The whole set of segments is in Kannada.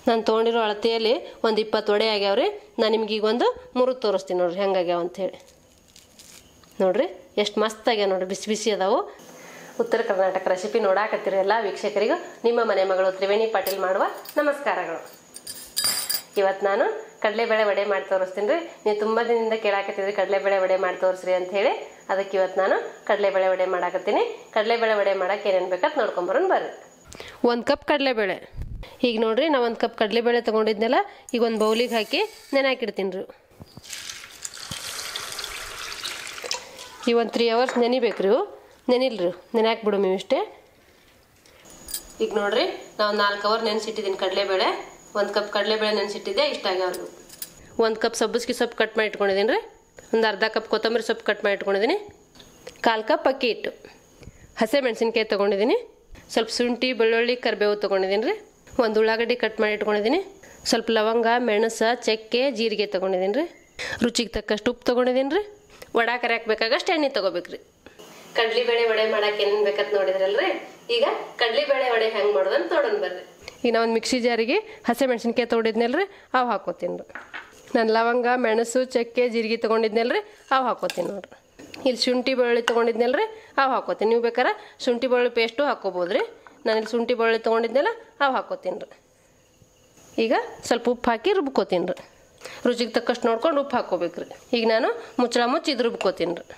ನಾನು ತೊಗೊಂಡಿರೋ ಅಳತೆಯಲ್ಲಿ ಒಂದು 20 ವಡೆ ಆಗ್ಯಾವ್ರಿ. ನಾನು ನಿಮ್ಗೆ ಈಗ ಒಂದು ಮುರಿದು ತೋರಿಸ್ತೀನಿ ನೋಡ್ರಿ ಹೆಂಗಾಗ್ಯಾವ ಅಂಥೇಳಿ. ನೋಡ್ರಿ ಎಷ್ಟು ಮಸ್ತ್ ಆಗ್ಯಾವ ನೋಡ್ರಿ, ಬಿಸಿ ಬಿಸಿ ಅದಾವು. ಉತ್ತರ ಕರ್ನಾಟಕ ರೆಸಿಪಿ ನೋಡಾಕತ್ತೀರಿ ಎಲ್ಲ ವೀಕ್ಷಕರಿಗೂ ನಿಮ್ಮ ಮನೆ ಮಗಳು ತ್ರಿವೇಣಿ ಪಾಟೀಲ್ ಮಾಡುವ ನಮಸ್ಕಾರಗಳು. ಇವತ್ತು ನಾನು ಕಡಲೆಬೇಳೆ ವಡೆ ಮಾಡಿ ತೋರಿಸ್ತೀನಿ ರೀ. ನೀವು ತುಂಬ ದಿನದಿಂದ ಕೇಳಾಕತ್ತಿದ್ರಿ ಕಡಲೆಬೇಳೆ ವಡೆ ಮಾಡಿ ತೋರಿಸ್ರಿ ಅಂತ ಹೇಳಿ. ಅದಕ್ಕೆ ಇವತ್ತು ನಾನು ಕಡಲೆಬೇಳೆ ವಡೆ ಮಾಡಾಕತ್ತೀನಿ. ಕಡಲೆಬೇಳೆ ವಡೆ ಮಾಡಕ್ಕೆ ಏನೇನು ಬೇಕಂತ ನೋಡ್ಕೊಂಬರೋಣ ಬರ್ರಿ. 1 ಕಪ್ ಕಡಲೆಬೇಳೆ. ಈಗ ನೋಡ್ರಿ ನಾ 1 ಕಪ್ ಕಡಲೆಬೇಳೆ ತೊಗೊಂಡಿದ್ನಲ್ಲ, ಈಗ ಒಂದು ಬೌಲಿಗೆ ಹಾಕಿ ನೆನಾಕಿಡ್ತೀನಿ ರೀ. ಈಗ ಒಂದು 3 ಅವರ್ಸ್ ನೆನಿಬೇಕ್ರಿ. ನೆನಿಲ್ರಿ, ನೆನಾಕ್ಬಿಡು ನೀವು ಇಷ್ಟೇ. ಈಗ ನೋಡ್ರಿ ನಾವು 4 ಅವರ್ ನೆನೆಸಿಟ್ಟಿದ್ದೀನಿ ಕಡಲೆಬೇಳೆ. 1 ಕಪ್ ಕಡಲೆಬೇಳೆ ನೆನೆಸಿಟ್ಟಿದ್ದೆ, ಇಷ್ಟ ಆಗ್ಯಾವ್ರಿ. 1 ಕಪ್ ಸಬ್ಬಸಿಗೆ ಸೊಪ್ಪು ಕಟ್ ಮಾಡಿ ಇಟ್ಕೊಂಡಿದ್ದೀನಿ ರೀ. ಒಂದು ಅರ್ಧ ಕಪ್ ಕೊತ್ತಂಬರಿ ಸೊಪ್ಪು ಕಟ್ ಮಾಡಿ ಇಟ್ಕೊಂಡಿದ್ದೀನಿ. 1/4 ಕಪ್ ಅಕ್ಕಿ ಹಿಟ್ಟು. ಹಸೆ ಮೆಣಸಿನ್ಕಾಯಿ ತೊಗೊಂಡಿದ್ದೀನಿ. ಸ್ವಲ್ಪ ಶುಂಠಿ ಬೆಳ್ಳುಳ್ಳಿ ಕರಿಬೇವು ತೊಗೊಂಡಿದ್ದೀನಿ ರೀ. 1 ಉಳ್ಳಾಗಡ್ಡಿ ಕಟ್ ಮಾಡಿ ಇಟ್ಕೊಂಡಿದ್ದೀನಿ. ಸ್ವಲ್ಪ ಲವಂಗ ಮೆಣಸು ಚಕ್ಕೆ ಜೀರಿಗೆ ತೊಗೊಂಡಿದ್ದೀನಿ ರೀ. ರುಚಿಗೆ ತಕ್ಕಷ್ಟು ಉಪ್ಪು ತೊಗೊಂಡಿದ್ದೀನಿ ರೀ. ವಡೆ ಕರಿಯಾಕ ಬೇಕಾಗಷ್ಟು ಎಣ್ಣೆ ತೊಗೋಬೇಕ್ರಿ. ಕಡಲೆಬೇಳೆ ವಡೆ ಮಾಡಕ್ಕೆ ಏನೇನು ಬೇಕಂತ ನೋಡಿದ್ರಲ್ರಿ. ಈಗ ಕಡಲೆಬೇಳೆ ವಡೆ ಹೆಂಗೆ ಮಾಡೋದಂತ ನೋಡೋಣ ಬರ್ರಿ. ಈಗ ನಾವು ಒಂದು ಮಿಕ್ಸಿ ಜಾರಿಗೆ ಹಸೆ ಮೆಣಸಿನ್ಕಾಯಿ ತೊಗೊಂಡಿದ್ನಲ್ರಿ, ಅವು ಹಾಕೋತೀನಿ ರೀ. ನಾನು ಲವಂಗ ಮೆಣಸು ಚಕ್ಕೆ ಜೀರಿಗೆ ತೊಗೊಂಡಿದ್ನಲ್ರಿ, ಅವು ಹಾಕೋತೀನಿ ನೋಡ್ರಿ. ಇಲ್ಲಿ ಶುಂಠಿ ಬೆಳ್ಳುಳ್ಳಿ ತೊಗೊಂಡಿದ್ನಲ್ರಿ, ಅವು ಹಾಕೋತೀನಿ. ನೀವು ಬೇಕಾರೆ ಶುಂಠಿ ಬೆಳ್ಳುಳ್ಳಿ ಪೇಸ್ಟು ಹಾಕೋಬೋದು ರೀ. ನಾನಿಲ್ಲಿ ಶುಂಠಿ ಬೆಳ್ಳುಳ್ಳಿ ತೊಗೊಂಡಿದ್ನಲ್ಲ, ಅವು ಹಾಕೋತೀನಿ ರೀ. ಈಗ ಸ್ವಲ್ಪ ಉಪ್ಪು ಹಾಕಿ ರುಬ್ಕೋತೀನಿ ರೀ. ರುಚಿಗೆ ತಕ್ಕಷ್ಟು ನೋಡ್ಕೊಂಡು ಉಪ್ಪು ಹಾಕೋಬೇಕು ರೀ. ಈಗ ನಾನು ಮುಚ್ಚಳ ಮುಚ್ಚಿ ಇದು ರುಬ್ಕೋತೀನಿ ರೀ.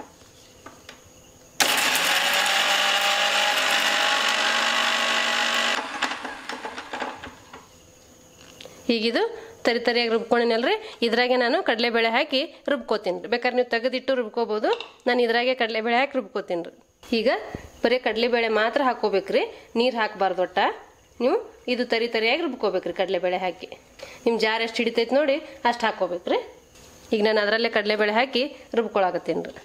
ಈಗಿದು ತರಿಯಾಗಿ ರುಬ್ಕೊಂಡಿನಲ್ರಿ, ಇದ್ರಾಗೆ ನಾನು ಕಡಲೆಬೇಳೆ ಹಾಕಿ ರುಬ್ಕೋತೀನಿ ರೀ. ಬೇಕಾದ್ರೆ ನೀವು ತೆಗೆದಿಟ್ಟು ರುಬ್ಕೋಬೋದು. ನಾನು ಇದ್ರಾಗೆ ಕಡಲೆಬೇಳೆ ಹಾಕಿ ರುಬ್ಕೋತೀನಿ ರೀ. ಈಗ ಬರೀ ಕಡಲೆಬೇಳೆ ಮಾತ್ರ ಹಾಕೋಬೇಕ್ರಿ, ನೀರು ಹಾಕಬಾರ್ದು. ಒಟ್ಟ ನೀವು ಇದು ತರಿಯಾಗಿ ರುಬ್ಕೋಬೇಕ್ರಿ ಕಡಲೆಬೇಳೆ ಹಾಕಿ. ನಿಮ್ಮ ಜಾರ್ ಎಷ್ಟು ಹಿಡಿತೈತೆ ನೋಡಿ ಅಷ್ಟು ಹಾಕೋಬೇಕ್ರಿ. ಈಗ ನಾನು ಅದರಲ್ಲೇ ಕಡಲೆಬೇಳೆ ಹಾಕಿ ರುಬ್ಕೊಳಕತ್ತೀನಿ ರೀ.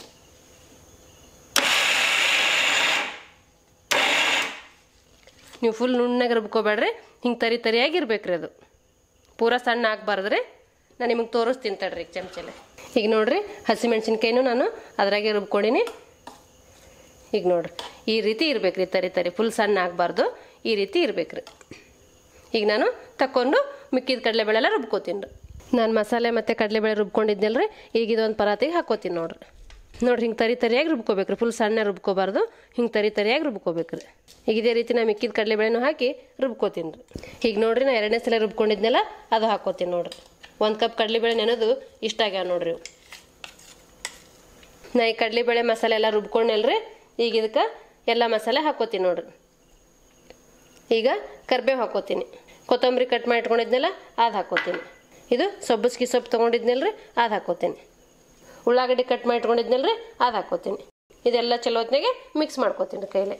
ನೀವು ಫುಲ್ ನುಣ್ಣಗೆ ರುಬ್ಕೋಬೇಡ್ರಿ, ಹಿಂಗೆ ತರಿಯಾಗಿ ಇರ್ಬೇಕ್ರಿ. ಅದು ಪೂರ ಸಣ್ಣ ಹಾಕ್ಬಾರ್ದ್ರಿ. ನಾನು ನಿಮಗೆ ತೋರಿಸ್ತೀನಿ ತಡ್ರಿ ಈಗ ಚಮಚಲೆ. ಈಗ ನೋಡ್ರಿ ಹಸಿಮೆಣ್ಸಿನ್ಕಾಯಿನೂ ನಾನು ಅದ್ರಾಗೆ ರುಬ್ಕೊಂಡಿನಿ. ಈಗ ನೋಡ್ರಿ ಈ ರೀತಿ ಇರ್ಬೇಕ್ರಿ, ತರಿ ಫುಲ್ ಸಣ್ಣ ಆಗಬಾರ್ದು, ಈ ರೀತಿ ಇರ್ಬೇಕ್ರಿ. ಈಗ ನಾನು ತಕ್ಕೊಂಡು ಮಿಕ್ಕಿದ ಕಡಲೆಬೇಳೆ ಎಲ್ಲ ರುಬ್ಕೋತೀನಿ ರೀ. ನಾನು ಮಸಾಲೆ ಮತ್ತು ಕಡಲೆಬೇಳೆ ರುಬ್ಕೊಂಡಿದ್ನಲ್ರಿ, ಈಗ ಇದೊಂದು ಪರಾತಿಗೆ ಹಾಕೋತೀನಿ ನೋಡ್ರಿ. ನೋಡ್ರಿ ಹಿಂಗೆ ತರಿಯಾಗಿ ರುಬ್ಕೋಬೇಕ್ರಿ, ಫುಲ್ ಸಣ್ಣ ರುಬ್ಕೋಬಾರ್ದು, ಹಿಂಗೆ ತರಿಯಾಗಿ ರುಬ್ಕೋಬೇಕ್ರಿ. ಈಗ ಇದೇ ರೀತಿ ನಾನು ಮಿಕ್ಕಿದ ಕಡಲೆಬೇಳೆನೂ ಹಾಕಿ ರುಬ್ಕೋತೀನಿ ರೀ. ಈಗ ನೋಡ್ರಿ ನಾ 2ನೇ ಸಲ ರುಬ್ಕೊಂಡಿದ್ನೆಲ್ಲ ಅದು ಹಾಕೋತೀನಿ ನೋಡ್ರಿ. 1 ಕಪ್ ಕಡಲೆಬೇಳೆ ನೆನೋದು ಇಷ್ಟ ಆಗ್ಯಾವ ನೋಡ್ರಿ. ನಾ ಈ ಕಡಲೆಬೇಳೆ ಮಸಾಲೆ ಎಲ್ಲ ರುಬ್ಕೊಂಡಲ್ರಿ. ಈಗ ಇದಕ್ಕೆ ಎಲ್ಲ ಮಸಾಲೆ ಹಾಕೋತೀನಿ ನೋಡ್ರಿ. ಈಗ ಕರಿಬೇವು ಹಾಕೋತೀನಿ. ಕೊತ್ತಂಬರಿ ಕಟ್ ಮಾಡಿ ಇಟ್ಕೊಂಡಿದ್ನೆಲ್ಲ ಅದು ಹಾಕೋತೀನಿ. ಇದು ಸಬ್ಬಸಿಗೆ ಸೊಪ್ಪು ತೊಗೊಂಡಿದ್ನಲ್ರಿ, ಅದು ಹಾಕೋತೀನಿ. ಉಳ್ಳಾಗಡ್ಡಿ ಕಟ್ ಮಾಡಿ ಇಟ್ಕೊಂಡಿದ್ನಲ್ರಿ, ಅದು ಹಾಕೋತೀನಿ. ಇದೆಲ್ಲ ಚಲೋ ಹೊತ್ನಾಗೆ ಮಿಕ್ಸ್ ಮಾಡ್ಕೋತೀನಿ ಕೈಲೇ.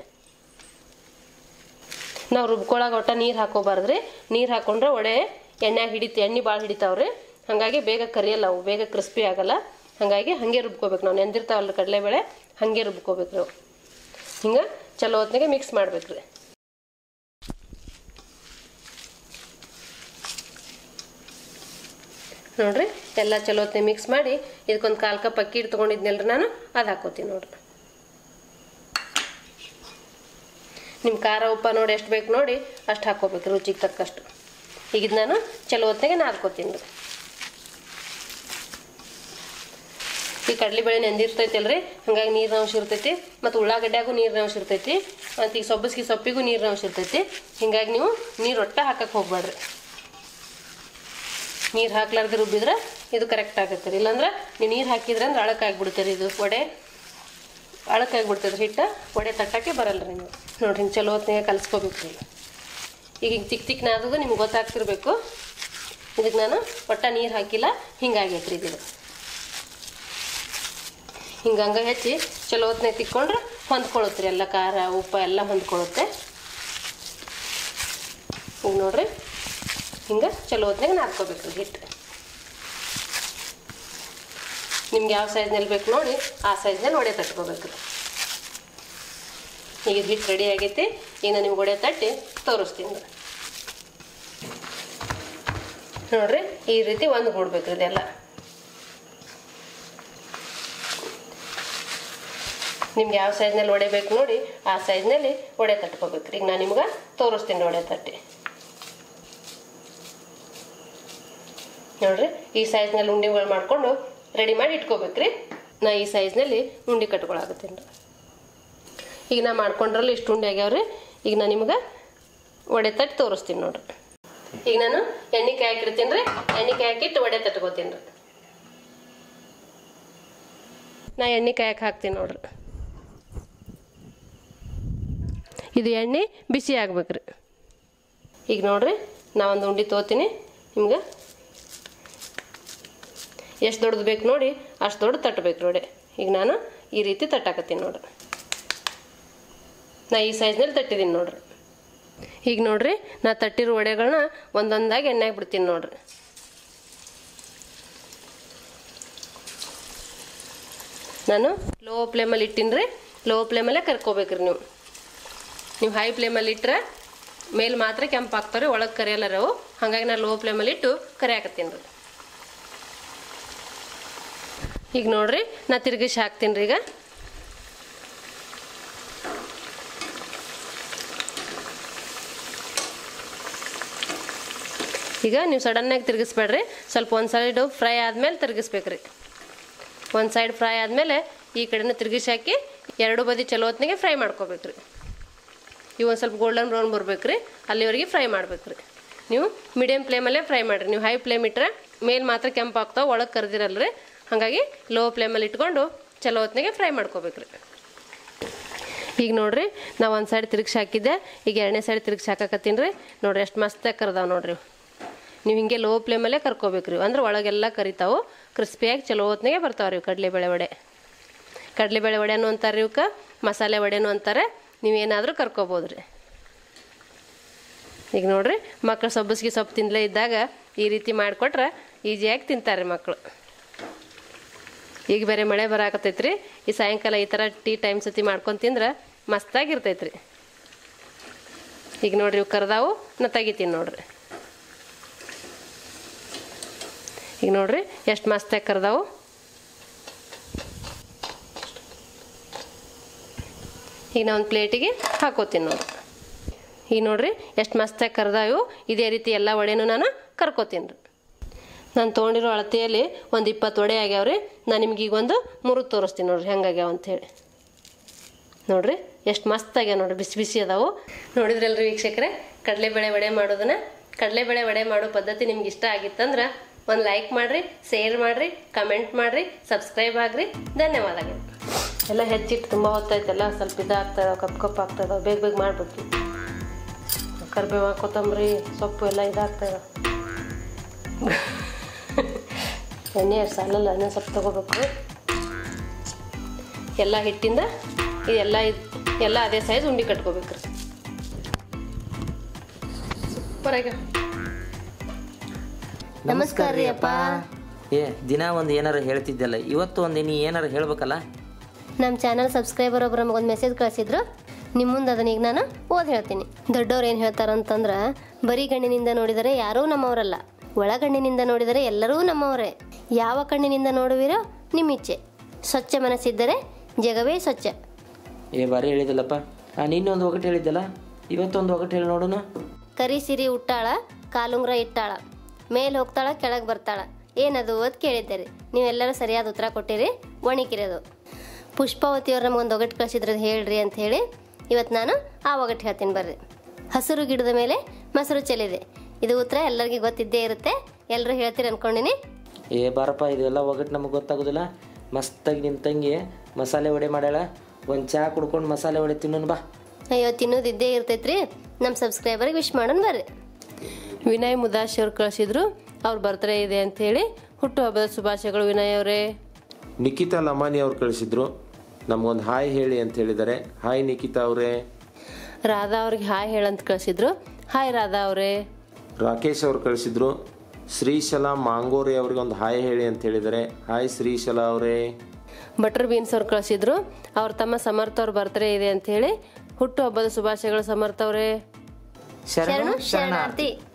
ನಾವು ರುಬ್ಕೊಳಗೆ ಒಟ್ಟು ನೀರು ಹಾಕೋಬಾರ್ದ್ರಿ. ನೀರು ಹಾಕೊಂಡ್ರೆ ಒಡೆ ಎಣ್ಣೆ ಭಾಳ ಹಿಡಿತಾವ್ರಿ. ಹಾಗಾಗಿ ಬೇಗ ಕರಿಯಲ್ಲ ಅವು, ಬೇಗ ಕ್ರಿಸ್ಪಿ ಆಗಲ್ಲ. ಹಾಗಾಗಿ ಹಾಗೆ ರುಬ್ಕೋಬೇಕು. ನಾವು ನೆಂದಿರ್ತಾವಲ್ಲ ಕಡಲೆಬೇಳೆ, ಹಾಗೆ ರುಬ್ಕೋಬೇಕು ನಾವು. ಹಿಂಗೆ ಚಲೋ ಹೊತ್ನಾಗೆ ಮಿಕ್ಸ್ ಮಾಡ್ಬೇಕ್ರಿ. ನೋಡ್ರಿ ಎಲ್ಲ ಚಲೋ ಹೊತ್ನಾಗ ಮಿಕ್ಸ್ ಮಾಡಿ ಇದಕ್ಕೊಂದು 1/4 ಕಪ್ ಅಕ್ಕಿ ಹಿಟ್ಟು ತೊಗೊಂಡಿದ್ನಲ್ರಿ ನಾನು, ಅದು ಹಾಕೋತೀನಿ ನೋಡ್ರಿ. ನಿಮ್ಮ ಖಾರ ಉಪ್ಪ ನೋಡಿ ಎಷ್ಟು ಬೇಕು ನೋಡಿ ಅಷ್ಟು ಹಾಕೋಬೇಕು, ರುಚಿಗೆ ತಕ್ಕಷ್ಟು. ಈಗ ಇದು ನಾನು ಚಲೋ ಹೊತ್ನಾಗೆ ನಾದ್ಕೋತೀನಿ ರೀ. ಈ ಕಡಲೆಬೇಳೆ ನೆಂದಿರ್ತೈತಲ್ರಿ, ಹಾಗಾಗಿ ನೀರಿನ ಅಂಶ ಇರ್ತೈತಿ. ಮತ್ತು ಉಳ್ಳಾಗಡ್ಡ್ಯಾಗೂ ನೀರಿನ ಅಂಶ ಇರ್ತೈತಿ. ಮತ್ತು ಈಗ ಸಬ್ಬಸಿಗೆ ಸೊಪ್ಪಿಗೂ ನೀರಿನ ಅಂಶ ಇರ್ತೈತಿ. ಹಿಂಗಾಗಿ ನೀವು ನೀರು ಒಟ್ಟ ಹಾಕಕ್ಕೆ ಹೋಗ್ಬೇಡ್ರಿ. ನೀರು ಹಾಕ್ಲಾರ್ದು ರುಬ್ಬಿದ್ರೆ ಇದು ಕರೆಕ್ಟ್ ಆಗುತ್ತೆ ರೀ. ಇಲ್ಲಾಂದ್ರೆ ನೀವು ನೀರು ಹಾಕಿದ್ರೆ ಅಂದ್ರೆ ಅಳಕಾಗ್ಬಿಡ್ತೀರಿ. ಇದು ವಡೆ ಅಳಕಾಗ್ಬಿಡ್ತದೆ, ಹಿಟ್ಟು ವಡೆ ತಟ್ಟಕ್ಕೆ ಬರಲ್ಲ ರೀ. ನೀವು ನೋಡ್ರಿ ಹಿಂಗೆ ಚಲೋ ಹೊತ್ತಿಗೆ ಕಲಿಸ್ಕೋಬೇಕು ರೀ. ಈಗ ಹಿಂಗೆ ತಿಕ್ ನಾದದು ನಿಮ್ಗೆ ಗೊತ್ತಾಗ್ತಿರ್ಬೇಕು. ಇದಕ್ಕೆ ನಾನು ಒಟ್ಟ ನೀರು ಹಾಕಿಲ್ಲ, ಹಿಂಗಾಗೈತೆ ರೀ. ಇದು ಹಿಂಗೆ ಹೆಚ್ಚಿ ಚಲೋ ಹೊತ್ತಿನಾಗ ತಿಕ್ಕೊಂಡ್ರೆ ಹೊಂದ್ಕೊಳುತ್ತೆ ರೀ. ಎಲ್ಲ ಖಾರ ಉಪ್ಪು ಎಲ್ಲ ಹೊಂದ್ಕೊಳುತ್ತೆ. ಈಗ ನೋಡ್ರಿ ಹಿಂಗೆ ಚಲೋ ಹೊತ್ತಿನಾಗ ನಾದ್ಕೋಬೇಕು ರೀ ಹಿಟ್ಟು. ನಿಮ್ಗೆ ಯಾವ ಸೈಜ್ನಲ್ಲಿ ಬೇಕು ನೋಡಿ ಆ ಸೈಜ್ನಲ್ಲಿ ವಡೆ ತಟ್ಕೋಬೇಕು ರೀ. ಈಗ ಹಿಟ್ಟು ರೆಡಿ ಆಗೈತಿ. ಈಗ ನಾನು ನಿಮ್ಗೆ ವಡೆ ತಟ್ಟಿ ತೋರಿಸ್ತೀನಿ ರೀ. ನೋಡ್ರಿ ಈ ರೀತಿ ಒಂದು ಗೂಡ್ಬೇಕು ಇದೆಲ್ಲ. ನಿಮ್ಗೆ ಯಾವ ಸೈಜ್ನಲ್ಲಿ ವಡೆ ಬೇಕು ನೋಡಿ ಆ ಸೈಜ್ನಲ್ಲಿ ವಡೆ ತಟ್ಕೋಬೇಕು ರೀ. ಈಗ ನಾನು ನಿಮ್ಗೆ ತೋರಿಸ್ತೀನಿ ವಡೆ ತಟ್ಟಿ. ನೋಡ್ರಿ ಈ ಸೈಜ್ನಲ್ಲಿ ಉಂಡೆಗಳು ಮಾಡಿಕೊಂಡು ರೆಡಿ ಮಾಡಿ ಇಟ್ಕೋಬೇಕ್ರಿ. ನಾ ಈ ಸೈಜ್ನಲ್ಲಿ ಉಂಡೆ ಕಟ್ಕೊಳಕತ್ತೀನಿ ರೀ. ಈಗ ನಾ ಮಾಡ್ಕೊಂಡ್ರಲ್ಲ ಇಷ್ಟು ಉಂಡೆ ಆಗ್ಯಾವ್ರಿ. ಈಗ ನಾನು ನಿಮ್ಗೆ ವಡೆ ತಟ್ಟು ತೋರಿಸ್ತೀನಿ ನೋಡ್ರಿ. ಈಗ ನಾನು ಎಣ್ಣೆ ಕಾಯಿ ಹಾಕಿರ್ತೀನಿ ರೀ. ಎಣ್ಣೆ ಕಾಯಿ ಹಾಕಿಟ್ಟು ವಡೆ ತಟ್ಕೋತೀನಿ ರೀ. ನಾ ಎಣ್ಣೆ ಕಾಯಕ್ಕೆ ಹಾಕ್ತೀನಿ ನೋಡ್ರಿ. ಇದು ಎಣ್ಣೆ ಬಿಸಿ ಆಗ್ಬೇಕ್ರಿ. ಈಗ ನೋಡ್ರಿ ನಾ ಒಂದು ಉಂಡೆ ತೊಗೋತೀನಿ. ನಿಮ್ಗೆ ಎಷ್ಟು ದೊಡ್ಡದು ಬೇಕು ನೋಡಿ ಅಷ್ಟು ದೊಡ್ಡ ತಟ್ಟಬೇಕು ನೋಡಿ. ಈಗ ನಾನು ಈ ರೀತಿ ತಟ್ಟಾಕತ್ತೀನಿ ನೋಡ್ರಿ. ನಾ ಈ ಸೈಜ್ನಲ್ಲಿ ತಟ್ಟಿದ್ದೀನಿ ನೋಡ್ರಿ. ಈಗ ನೋಡ್ರಿ ನಾ ತಟ್ಟಿರೋ ವಡೆಗಳನ್ನ ಒಂದೊಂದಾಗಿ ಎಣ್ಣೆಗೆ ಬಿಡ್ತೀನಿ ನೋಡ್ರಿ. ನಾನು ಲೋ ಫ್ಲೇಮಲ್ಲಿ ಇಟ್ಟಿನಿ ರೀ. ಲೋ ಫ್ಲೇಮಲ್ಲೇ ಕರ್ಕೋಬೇಕ್ರಿ ನೀವು. ನೀವು ಹೈ ಫ್ಲೇಮಲ್ಲಿ ಇಟ್ಟರೆ ಮೇಲೆ ಮಾತ್ರ ಕೆಂಪು ಹಾಕ್ತಾರೆ, ಒಳಗೆ ಕರಿಯಲ್ಲ ಅವು. ಹಾಗಾಗಿ ನಾನು ಲೋ ಫ್ಲೇಮಲ್ಲಿ ಇಟ್ಟು ಕರಿಯಾಕತ್ತೀನಿ ರೀ. ಈಗ ನೋಡ್ರಿ ನಾ ತಿರುಗಿಸಿ ಹಾಕ್ತೀನಿ ರೀ. ಈಗ ನೀವು ಸಡನ್ನಾಗಿ ತಿರುಗಿಸ್ಬೇಡ್ರಿ. ಸ್ವಲ್ಪ ಒಂದು ಸೈಡು ಫ್ರೈ ಆದಮೇಲೆ ತಿರುಗಿಸ್ಬೇಕ್ರಿ. ಒಂದು ಸೈಡ್ ಫ್ರೈ ಆದಮೇಲೆ ಈ ಕಡೆನೂ ತಿರುಗಿಸಿ ಹಾಕಿ ಎರಡು ಬದಿ ಚಲೋ ಹೊತ್ತಿಗೆ ಫ್ರೈ ಮಾಡ್ಕೋಬೇಕ್ರಿ. ಇವು ಒಂದು ಸ್ವಲ್ಪ ಗೋಲ್ಡನ್ ಬ್ರೌನ್ ಬರ್ಬೇಕ್ರಿ, ಅಲ್ಲಿವರೆಗೆ ಫ್ರೈ ಮಾಡ್ಬೇಕ್ರಿ. ನೀವು ಮೀಡಿಯಮ್ ಫ್ಲೇಮಲ್ಲೇ ಫ್ರೈ ಮಾಡಿರಿ. ನೀವು ಹೈ ಫ್ಲೇಮ್ ಇಟ್ಟರೆ ಮೇಲೆ ಮಾತ್ರ ಕೆಂಪು ಆಗ್ತಾವೆ, ಒಳಗೆ ಕರ್ದಿರಲ್ರಿ. ಹಾಗಾಗಿ ಲೋ ಫ್ಲೇಮಲ್ಲಿ ಇಟ್ಕೊಂಡು ಚಲೋ ಹೊತ್ತಿಗೆ ಫ್ರೈ ಮಾಡ್ಕೋಬೇಕ್ರಿ. ಈಗ ನೋಡ್ರಿ ನಾವು ಒಂದು ಸೈಡ್ ತಿರುಗಿಸಿ ಹಾಕಿದ್ದೆ. ಈಗ ಎರಡನೇ ಸೈಡ್ ತಿರುಗಿಸಿ ಹಾಕಕತ್ತೀನಿ ರೀ. ನೋಡಿರಿ ಎಷ್ಟು ಮಸ್ತಾಗಿ ಕರ್ದಾವೆ ನೋಡ್ರಿ. ನೀವು ಹಿಂಗೆ ಲೋ ಫ್ಲೇಮಲ್ಲೇ ಕರ್ಕೋಬೇಕ್ರಿ. ಅಂದ್ರೆ ಒಳಗೆಲ್ಲ ಕರಿತಾವೆ, ಕ್ರಿಸ್ಪಿಯಾಗಿ ಚಲೋ ಹೊತ್ತಿಗೆ ಬರ್ತಾವೆ ರೀ. ಕಡಲೆಬೇಳೆ ವಡೆ, ಕಡಲೆಬೇಳೆ ವಡೆನೂ ಅಂತಾರೆ, ಇವಕ್ಕೆ ಮಸಾಲೆ ವಡೆನೂ ಅಂತಾರೆ. ನೀವೇನಾದರೂ ಕರ್ಕೋಬೋದು ರೀ. ಈಗ ನೋಡ್ರಿ ಮಕ್ಕಳು ಸಬ್ಬಸಿಗೆ ಸೊಪ್ಪು ತಿನ್ನಲೇ ಇದ್ದಾಗ ಈ ರೀತಿ ಮಾಡಿಕೊಟ್ರೆ ಈಸಿಯಾಗಿ ತಿಂತಾರೆ ಮಕ್ಕಳು. ಈಗ ಬೇರೆ ಮಳೆ ಬರಾಕತ್ತೈತ್ರಿ. ಈ ಸಾಯಂಕಾಲ ಈ ಥರ ಟೀ ಟೈಮ್ ಸತಿ ಮಾಡ್ಕೊಂಡು ತಿಂದ್ರೆ ಮಸ್ತಾಗಿರ್ತೈತ್ರಿ. ಈಗ ನೋಡ್ರಿ ಇವು ಕರ್ದಾವು, ನಾ ತೆಗಿತೀನಿ ನೋಡ್ರಿ. ಈಗ ನೋಡ್ರಿ ಎಷ್ಟು ಮಸ್ತಾಗಿ ಕರ್ದಾವು. ಈಗ ನಾ ಒಂದು ಪ್ಲೇಟಿಗೆ ಹಾಕೋತೀನಿ ನೋಡ್ರಿ. ಈಗ ನೋಡ್ರಿ ಎಷ್ಟು ಮಸ್ತಾಗಿ ಕರ್ದಾವು. ಇದೇ ರೀತಿ ಎಲ್ಲ ವಡೆನೂ ನಾನು ಕರ್ಕೋತೀನಿ ರೀ. ನಾನು ತೊಗೊಂಡಿರೋ ಅಳತೆಯಲ್ಲಿ ಒಂದು 20 ವಡೆ ಆಗ್ಯಾವ್ರಿ. ನಾನು ನಿಮ್ಗೆ ಈಗ ಒಂದು 3 ತೋರಿಸ್ತೀನಿ ನೋಡ್ರಿ ಹೆಂಗಾಗ್ಯಾವ ಅಂಥೇಳಿ. ನೋಡ್ರಿ ಎಷ್ಟು ಮಸ್ತ್ ಆಗ್ಯಾವ ನೋಡ್ರಿ, ಬಿಸಿ ಬಿಸಿ ಅದಾವು. ನೋಡಿದ್ರಲ್ರಿ ವೀಕ್ಷಕರೇ, ಕಡಲೆಬೇಳೆ ವಡೆ ಮಾಡೋದನ್ನ. ಕಡಲೆಬೇಳೆ ವಡೆ ಮಾಡೋ ಪದ್ಧತಿ ನಿಮ್ಗೆ ಇಷ್ಟ ಆಗಿತ್ತಂದ್ರೆ ಒಂದು ಲೈಕ್ ಮಾಡಿರಿ, ಶೇರ್ ಮಾಡಿರಿ, ಕಮೆಂಟ್ ಮಾಡಿರಿ, ಸಬ್ಸ್ಕ್ರೈಬ್ ಆಗಿರಿ. ಧನ್ಯವಾದಗಳು. ಎಲ್ಲ ಹೆಚ್ಚಿಟ್ಟು ತುಂಬ ಹೊತ್ತಾಯ್ತಲ್ಲ, ಸ್ವಲ್ಪ ಇದಾಗ್ತಾಯಿದಾವೆ, ಕಪ್ಪು ಆಗ್ತಾಯಿದಾವೆ. ಬೇಗ ಬೇಗ ಮಾಡ್ಬೇಕು. ಕರಿಬೇವು, ಕೊತ್ತಂಬರಿ, ಸೊಪ್ಪು ಎಲ್ಲ ಇದಾಗ್ತಾಯಿದಾವೆ. ಎಣ್ಣೆ ಎಷ್ಟು ಸಾಲಲ್ಲ, ಎಣ್ಣೆ ಸ್ವಲ್ಪ ತೊಗೋಬೇಕು. ಎಲ್ಲ ಹಿಟ್ಟಿಂದ ಎಲ್ಲ ಅದೇ ಸೈಜ್ ಉಂಡೆ ಕಟ್ಕೋಬೇಕ್ರಿ. ಹೊರಗೆ ನಮಸ್ಕಾರ ರೀ ಅಪ್ಪ. ದಿನ ಒಂದು ಏನಾರು ಹೇಳ್ತಿದ್ದಲ್ಲ, ಇವತ್ತು ಒಂದು ನೀ ಏನಾರು ಹೇಳ್ಬೇಕಲ್ಲ. ನಮ್ಮ ಚಾನಲ್ ಸಬ್ಸ್ಕ್ರೈಬರ್ ಒಬ್ರು ನಮಗೊಂದು ಮೆಸೇಜ್ ಕಳಿಸಿದ್ರು. ನಿಮ್ಮ ಮುಂದೆ ಅದನ್ನ ಈಗ ನಾನು ಓದಿ ಹೇಳ್ತೀನಿ. ದೊಡ್ಡವ್ರು ಏನು ಹೇಳ್ತಾರಂತಂದ್ರೆ, ಬರೀ ಕಣ್ಣಿನಿಂದ ನೋಡಿದರೆ ಯಾರೂ ನಮ್ಮವರಲ್ಲ, ಒಳಗಣ್ಣಿನಿಂದ ನೋಡಿದರೆ ಎಲ್ಲರೂ ನಮ್ಮವರೇ. ಯಾವ ಕಣ್ಣಿನಿಂದ ನೋಡುವಿರೋ ನಿಮ್ಮಿಚ್ಛೆ, ಸ್ವಚ್ಛ ಮನಸ್ಸಿದ್ದರೆ ಜಗವೇ ಸ್ವಚ್ಛ. ಬಾರಿ ಹೇಳಿದಲ್ಲಪ್ಪ. ನಿನ್ನೊಂದು ಒಗಟು ಹೇಳಿದ್ದಲ್ಲ, ಇವತ್ತೊಂದು ಒಗಟು ಹೇಳಿ ನೋಡೋಣ. ಕರಿ ಸಿರಿ ಉಟ್ಟಾಳ, ಕಾಲುಂಗ್ರ ಇಟ್ಟಾಳ, ಮೇಲೆ ಹೋಗ್ತಾಳ ಕೆಳಗೆ ಬರ್ತಾಳ, ಏನದು ಅಂತ ಕೇಳಿದ್ದೀರಿ. ನೀವೆಲ್ಲರೂ ಸರಿಯಾದ ಉತ್ತರ ಕೊಟ್ಟಿರಿ. ಒಣಕಿರೋದು. ಪುಷ್ಪಾವತಿಯವ್ರು ನಮಗೊಂದು ಒಗಟು ಕಳಿಸಿದ್ರದ್ದು ಹೇಳ್ರಿ ಅಂತ ಹೇಳಿ ಇವತ್ತು ನಾನು ಆ ಒಗಟು ಹೇಳ್ತೀನಿ ಬರ್ರಿ. ಹಸಿರು ಗಿಡದ ಮೇಲೆ ಮೊಸರು ಚೆಲ್ಲಿದೆ. ಇದು ಉತ್ತರ ಎಲ್ಲರಿಗೂ ಗೊತ್ತಿದ್ದೇ ಇರುತ್ತೆ, ಎಲ್ಲರೂ ಹೇಳ್ತೀರಿ ಅನ್ಕೊಂಡಿನಿ. ಬಾರಪ್ಪ, ಇದೆಲ್ಲ ಒಗಟು ನಮಗೆ ಗೊತ್ತಾಗೋದಿಲ್ಲ. ಮಸ್ತಾಗಿ ನಿಮ್ಮ ತಂಗಿ ಮಸಾಲೆ ವಡೆ ಮಾಡ್ಯಾಳ. ಒಂದು ಚಹಾ ಕುಡ್ಕೊಂಡು ಮಸಾಲೆ ವಡೆ ತಿನ್ನೋಣ ಬಾ. ಅಯ್ಯೋ, ತಿನ್ನೋದು ಇದ್ದೇ ಇರ್ತೈತ್ರಿ. ನಮ್ಮ ಸಬ್ಸ್ಕ್ರೈಬರ್ಗೆ ವಿಶ್ ಮಾಡೋಣ ಬರ್ರಿ. ವಿನಯ್ ಮುದಾಶ್ ಅವ್ರು ಕಳಿಸಿದ್ರು, ಅವ್ರ ಬರ್ತ್ಡೇ ಇದೆ ಅಂಥೇಳಿ. ಹುಟ್ಟುಹಬ್ಬದ ಶುಭಾಶಯಗಳು ವಿನಯ್ ಅವರೇ. ನಿಖಿತಾ ಲಮಾನಿ ಅವ್ರು ಕಳಿಸಿದ್ರು, ನಮಗೊಂದು ಹಾಯ್ ಹೇಳಿ ಅಂತ ಹೇಳಿದ್ದಾರೆ. ಹಾಯ್ ನಿಖಿತಾ ಅವರೇ. ರಾಧಾ ಅವ್ರಿಗೆ ಹಾಯ್ ಹೇಳಂತ ಕಳಿಸಿದ್ರು. ಹಾಯ್ ರಾಧಾ ಅವರೇ. ರಾಕೇಶ್ ಅವ್ರು ಕಳಿಸಿದ್ರು, ಶ್ರೀಶಲಾ ಮಾಂಗೋರಿ ಅವ್ರಿಗೆ ಒಂದು ಹಾಯ್ ಹೇಳಿ ಅಂತ ಹೇಳಿದ್ದಾರೆ. ಹಾಯ್ ಶ್ರೀಶಲಾ ಅವರೇ. ಬಟರ್ ಬೀನ್ಸ್ ಅವ್ರು ಕಳಿಸಿದ್ರು, ಅವ್ರ ತಮ್ಮ ಸಮರ್ಥ ಅವ್ರ ಬರ್ತ್ಡೇ ಇದೆ ಅಂಥೇಳಿ. ಹುಟ್ಟುಹಬ್ಬದ ಶುಭಾಶಯಗಳು ಸಮರ್ಥ ಅವರೇ. ಶರಣು ಶರಣಾರ್ಥಿ.